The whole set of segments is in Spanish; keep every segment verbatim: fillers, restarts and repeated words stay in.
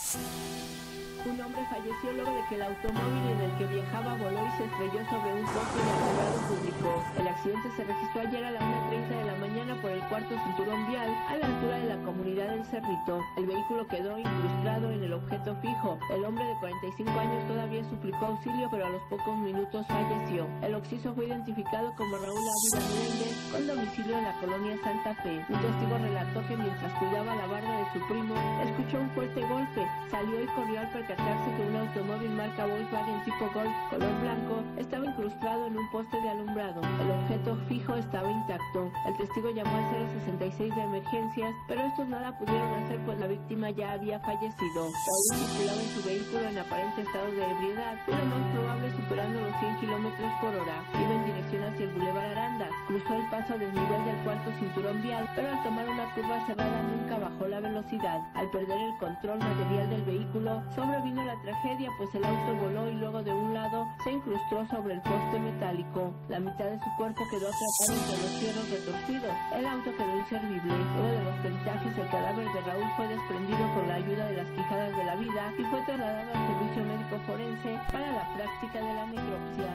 Un hombre falleció luego de que el automóvil en el que viajaba voló y se estrelló sobre un poste de alumbrado público. El accidente se registró ayer a la una treinta de la mañana por el cuarto cinturón vial, a la altura de la comunidad del Cerrito. El vehículo quedó incrustado en el objeto fijo. El hombre de cuarenta y cinco años todavía suplicó auxilio, pero a los pocos minutos falleció. El occiso fue identificado como Raúl Ávila Meléndez, con domicilio en la colonia Santa Fe. Un testigo relató que mientras cuidaba la barda de su primo, escuchó un fuerte golpe. Salió y corrió al percatarse que un automóvil marca Volkswagen tipo Golf color blanco estaba incrustado en un poste de alumbrado. El objeto fijo estaba intacto. El testigo llamó al cero sesenta y seis de emergencias, pero estos nada pudieron hacer pues la víctima ya había fallecido. Raúl circulaba en su vehículo en aparente estado de ebriedad, y lo más probable superando los cien kilómetros por hora. Iba en dirección hacia el Boulevard Arandas. Cruzó el paso a desnivel del cuarto cinturón vial, pero al tomar una curva cerrada nunca bajó la velocidad. Al perder el control material del vehículo, sobrevino la tragedia, pues el auto voló y luego de un lado se incrustó sobre el poste metálico. La mitad de su cuerpo quedó atrapado entre los fierros retorcidos. El auto quedó inservible. Luego de los peritajes, el cadáver de Raúl fue desprendido con la ayuda de las quijadas de la vida y fue trasladado al servicio médico forense para la práctica de la necropsia.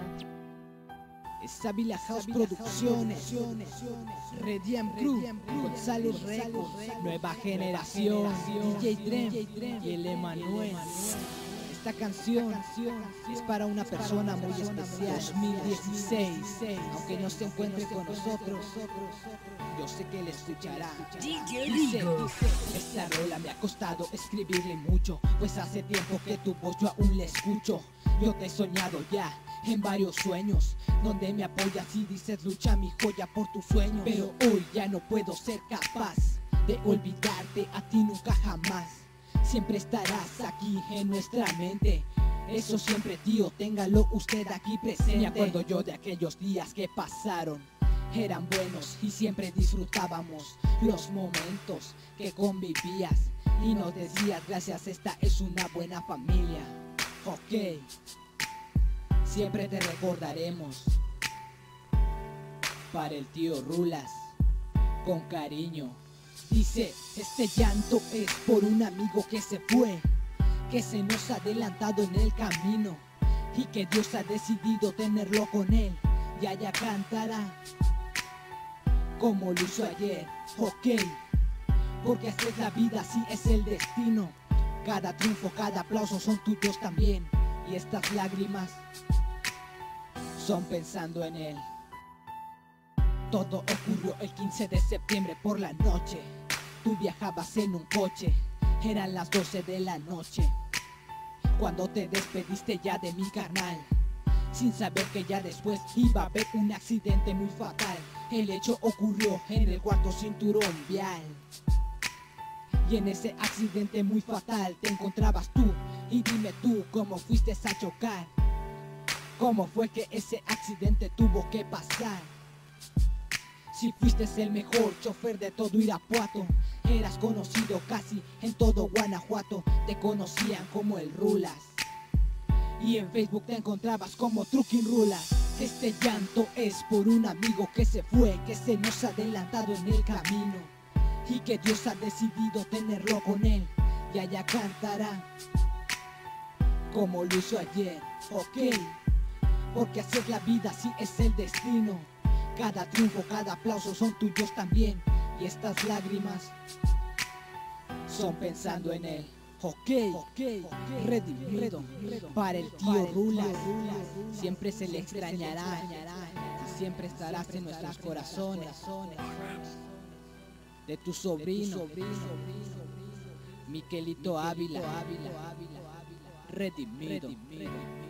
Ávila House Producciones, Rediam Crew, González Records, Nueva Generación, D J Drem y el Emanuel. Esta canción es para una persona muy especial. dos mil dieciséis, aunque no se encuentre con nosotros, yo sé que él escuchará. Dice, dice, esta rola me ha costado escribirle mucho, pues hace tiempo que tu voz yo aún la escucho. Yo te he soñado ya en varios sueños, donde me apoyas y dices lucha mi joya por tus sueños. Pero hoy ya no puedo ser capaz de olvidarte a ti nunca jamás. Siempre estarás aquí en nuestra mente. Eso siempre, tío, téngalo usted aquí presente. Me acuerdo yo de aquellos días que pasaron, eran buenos y siempre disfrutábamos los momentos que convivías y nos decías gracias, esta es una buena familia. Ok, siempre te recordaremos. Para el tío Rulas, con cariño. Dice, este llanto es por un amigo que se fue, que se nos ha adelantado en el camino y que Dios ha decidido tenerlo con él. Y allá cantará como lo hizo ayer. Ok, porque así es la vida, así es el destino. Cada triunfo, cada aplauso son tuyos también. Y estas lágrimas son pensando en él. Todo ocurrió el quince de septiembre por la noche. Tú viajabas en un coche, eran las doce de la noche, cuando te despediste ya de mi carnal, sin saber que ya después iba a haber un accidente muy fatal. El hecho ocurrió en el cuarto cinturón vial, y en ese accidente muy fatal te encontrabas tú. Y dime tú, ¿cómo fuiste a chocar? ¿Cómo fue que ese accidente tuvo que pasar? Si fuiste el mejor chofer de todo Irapuato, eras conocido casi en todo Guanajuato. Te conocían como el Rulas, y en Facebook te encontrabas como Trucking Rulas. Este llanto es por un amigo que se fue, que se nos ha adelantado en el camino y que Dios ha decidido tenerlo con él. Y allá cantará como lo hizo ayer. Ok, porque así es la vida, así es el destino. Cada triunfo, cada aplauso son tuyos también. Y estas lágrimas son pensando en él. Ok, okay, redimido para el tío Rulas. Siempre se le extrañará y siempre estarás en nuestros corazones. De tu sobrino, Miquelito Ávila, redimido.